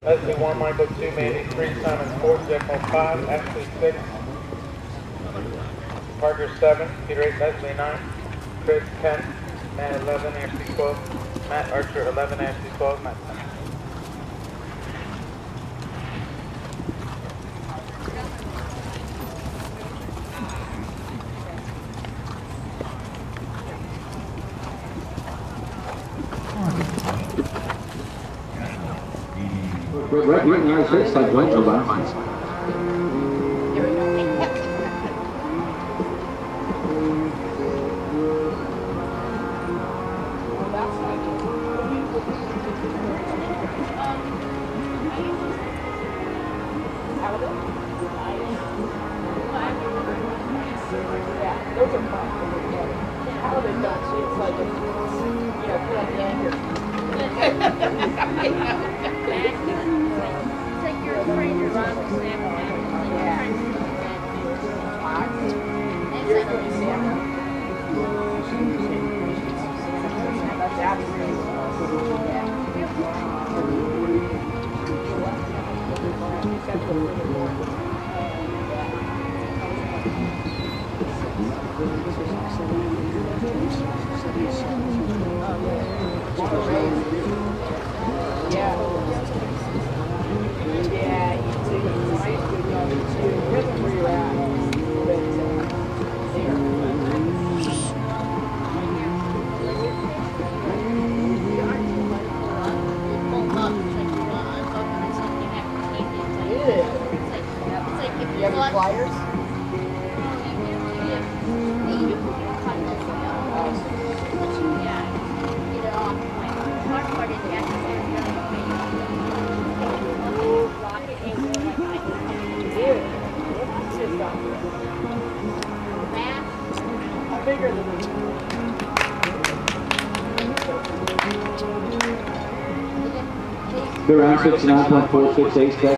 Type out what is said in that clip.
Leslie 1, Michael 2, Mandy 3, Simon 4, Jekyll 5, Ashley 6, Parker 7, Peter 8, Leslie 9, Chris 10, Matt 11, Ashley 12, Matt Archer 11, Ashley 12, Matt 10. Right now, it's like white over. Those are fun. How they don't see it's like, you know, put on the anchor. It's like you're afraid to run with Sam. Yeah. And it's like Flyers? Around 69.468 seconds.